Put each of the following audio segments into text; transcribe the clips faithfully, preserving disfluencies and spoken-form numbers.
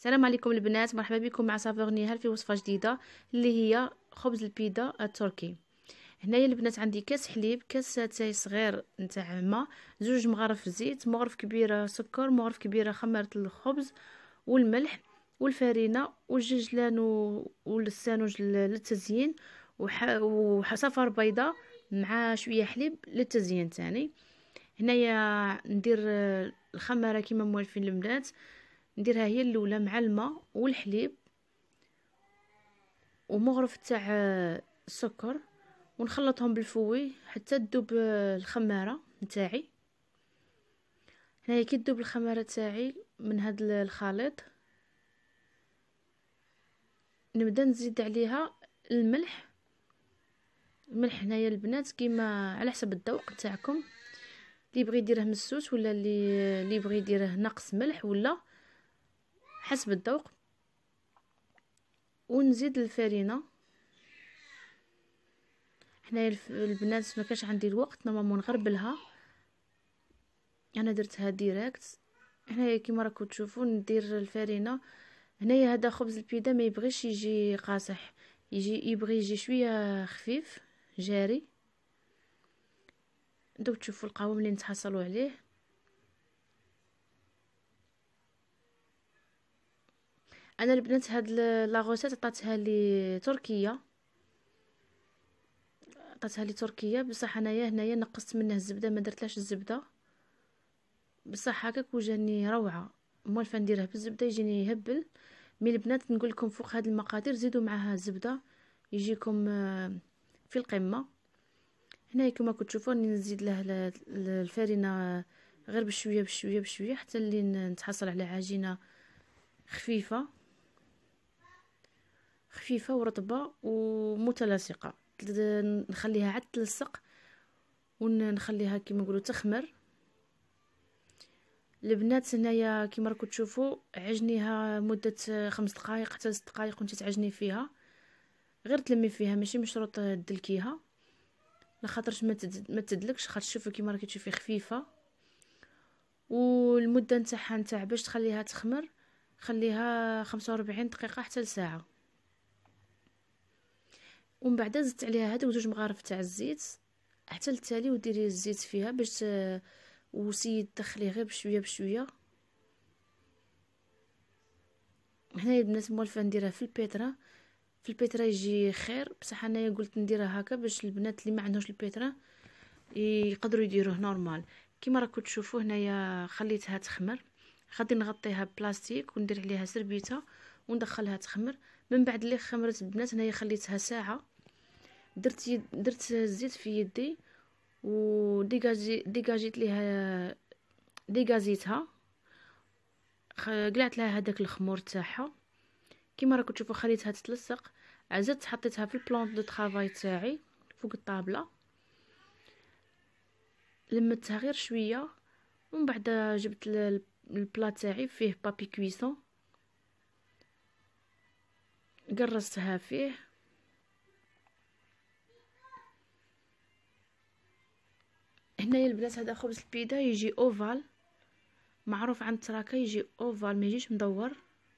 السلام عليكم البنات، مرحبا بكم مع صافور نهال في وصفه جديده اللي هي خبز البيضه التركي. هنايا البنات عندي كاس حليب، كاس تاي صغير نتاع ماء، زوج مغارف زيت، مغرف كبيره سكر، مغرف كبيره خميره الخبز والملح والفرينه والججلان والسانوج للتزيين وح... وصفر بيضه مع شويه حليب للتزيين تاني. هنايا ندير الخماره كيما موالفين البنات، نديرها هي الاولى مع الماء والحليب ومغرف تاع السكر ونخلطهم بالفوي حتى تذوب الخماره نتاعي. هنايا كي تذوب الخماره تاعي من هاد الخليط نبدا نزيد عليها الملح. الملح هنايا البنات كيما على حسب الذوق تاعكم، اللي يبغي يديره مسوس ولا اللي اللي يبغي يديره ناقص ملح ولا حسب الذوق. ونزيد الفرينه. هنايا البنات ما كانش عندي الوقت نورمالمون نغربلها، انا درتها ديريكت. هنايا كيما راكم تشوفوا ندير الفرينه. هنايا هذا خبز البيضه ما يبغيش يجي قاصح، يجي يبغي يجي شويه خفيف جاري. دوك تشوفوا القوام اللي نتحصلوا عليه. انا البنات هاد لا غوسيت عطاتها لي تركيه، عطاتها لي تركيه بصح انايا هنايا نقصت منه الزبده، ما درتلاش الزبده بصح هكاك وجاني روعه. موالفه نديرها بالزبده يجيني يهبل. مي البنات نقول لكم فوق هاد المقادير زيدوا معها الزبده يجيكم في القمه. هنا كما كنتوا تشوفوا راني نزيد له الفرينه غير بشويه بشويه بشويه حتى اللي نتحصل على عجينه خفيفه خفيفه ورطبه ومتلاصقه. نخليها عاد تلصق ونخليها كما نقولوا تخمر. البنات هنايا كيما راكم تشوفوا عجنيها مده خمس دقائق حتى ست دقائق وانت تعجني فيها، غير تلمي فيها ماشي مشروط تدلكيها لخاطرش ما ما تدلكش. خاطر شوفوا كيما راكي تشوفي خفيفه. والمده نتاعها نتاع باش تخليها تخمر خليها خمسة وأربعين دقيقه حتى لساعه. ومن بعد زدت عليها هذوك زوج مغارف تاع الزيت حتى التالي وديري الزيت فيها باش وسيد تدخليه غير بشويه بشويه. هنايا البنات موالفه نديرها في البيترا، في البيترا يجي خير بصح انايا قلت نديرها هكا باش البنات اللي ما عندهمش البيترا يقدروا يديروه نورمال. كيما راكم تشوفوا هنايا خليتها تخمر، غادي نغطيها بلاستيك وندير عليها سربيته وندخلها تخمر. من بعد اللي خمرت البنات هنايا خليتها ساعه. درت يد... درت الزيت في يدي وديجاجي ديجاجيت ليها ديجازيتها، قلعت لها هذاك الخمور تاعها. كيما راكم تشوفوا خليتها تتلصق. عزت حطيتها في البلون دو طرافاي تاعي فوق الطابله، لمتها غير شويه ومن بعد جبت البلا تاعي فيه بابي كويسون قرصتها فيه. هنايا البنات هذا خبز البيضه يجي اوفال، معروف عند التراكه يجي اوفال ما يجيش مدور.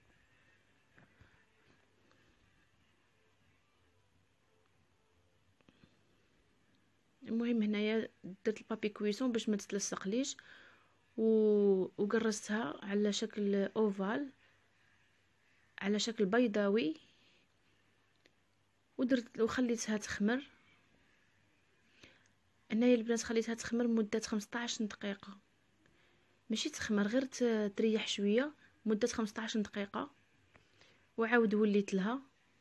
المهم هنايا درت البابي كويسون باش ما تتلصقليش و... وقرصتها على شكل اوفال على شكل بيضاوي ودرت وخليتها تخمر. هنايا البنات خليتها تخمر مده خمسطاش دقيقه، ماشي تخمر غير تريح شويه مده خمسطاش دقيقه. وعاود وليت لها.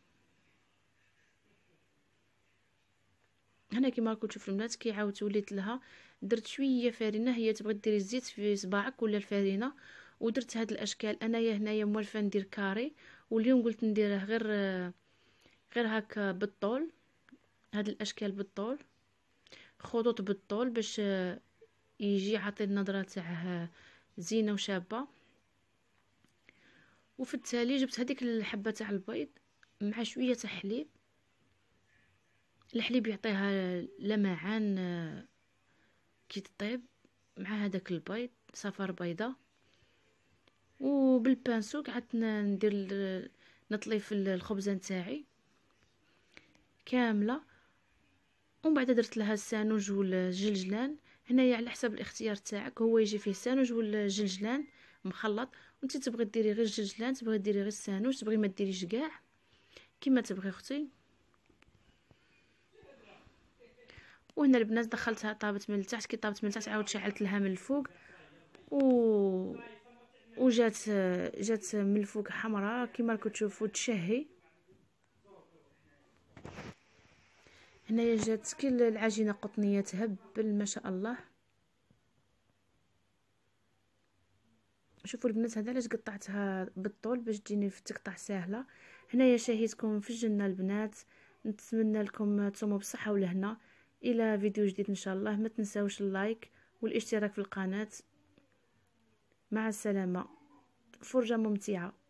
هنا كيما راكم تشوفوا البنات كي عاودت وليت لها درت شويه فرينه. هي تبغي ديري الزيت في صباعك ولا الفرينه. ودرت هاد الاشكال. انايا هنايا موالفه ندير كاري واليوم قلت نديره غير غير هكا بالطول. هاد الاشكال بالطول خطوط بالطول باش يجي عطي النظره تاعه زينه وشابه. وفي التالي جبت هذيك الحبه تاع البيض مع شويه تاع حليب. الحليب يعطيها لمعان كي تطيب مع هذاك البيض صفار بيضه. وبالبانسو قعدت ندير نطلي في الخبزه نتاعي كامله. ومن بعد درت لها السانوج والجلجلان. هنايا على حسب الاختيار تاعك، هو يجي فيه السانوج والجلجلان مخلط، وانت تبغي ديري غير الجلجلان، تبغي ديري غير السانوج، تبغي ما ديريش كاع كيما تبغي اختي. وهنا البنات دخلتها طابت من التحت، كي طابت من التحت عاود شعلت لها من الفوق و وجات جات من الفوق حمراء كيما راكم تشوفوا تشهي. هنايا جات كي العجينه قطنيه تهبل ما شاء الله. شوفوا البنات هذا علاش قطعتها بالطول باش تجيني في التقطع سهله. هنايا شهيتكم في الجنه البنات، نتمنى لكم تصوموا بصحه والهنا. الى فيديو جديد ان شاء الله، ما تنساوش اللايك والاشتراك في القناه. مع السلامه، فرجه ممتعه.